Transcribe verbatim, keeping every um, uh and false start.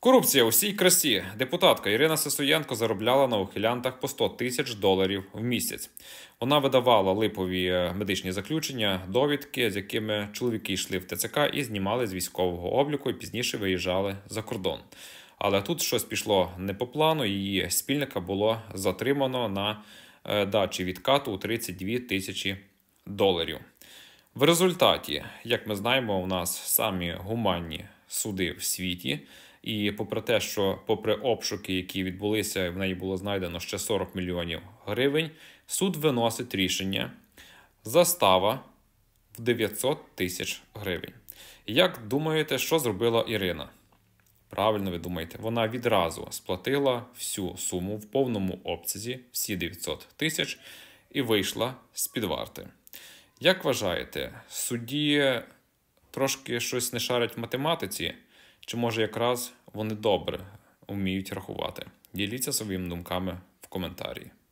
Корупція у всій красі. Депутатка Ірина Сисоєнко заробляла на ухилянтах по сто тисяч доларів в місяць. Вона видавала липові медичні заключення, довідки, з якими чоловіки йшли в ТЦК і знімали з військового обліку і пізніше виїжджали за кордон. Але тут щось пішло не по плану, її спільника було затримано на дачі відкату у тридцять дві тисячі доларів. В результаті, як ми знаємо, у нас самі гуманні суди в світі. І попри те, що попри обшуки, які відбулися, в неї було знайдено ще сорок мільйонів гривень, суд виносить рішення застава в дев'ятсот тисяч гривень. Як думаєте, що зробила Ірина? Правильно ви думаєте, вона відразу сплатила всю суму в повному обсязі, всі дев'ятсот тисяч, і вийшла з-під варти. Як вважаєте, судді трошки щось не шарять в математиці? Чи може якраз вони добре вміють рахувати? Діліться своїми думками в коментарі.